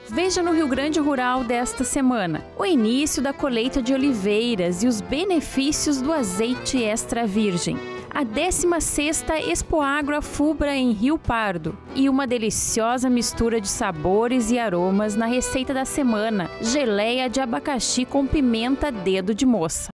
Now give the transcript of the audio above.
Veja no Rio Grande Rural desta semana o início da colheita de oliveiras e os benefícios do azeite extra virgem. A 16ª Expoagro Afubra em Rio Pardo e uma deliciosa mistura de sabores e aromas na receita da semana, geleia de abacaxi com pimenta dedo de moça.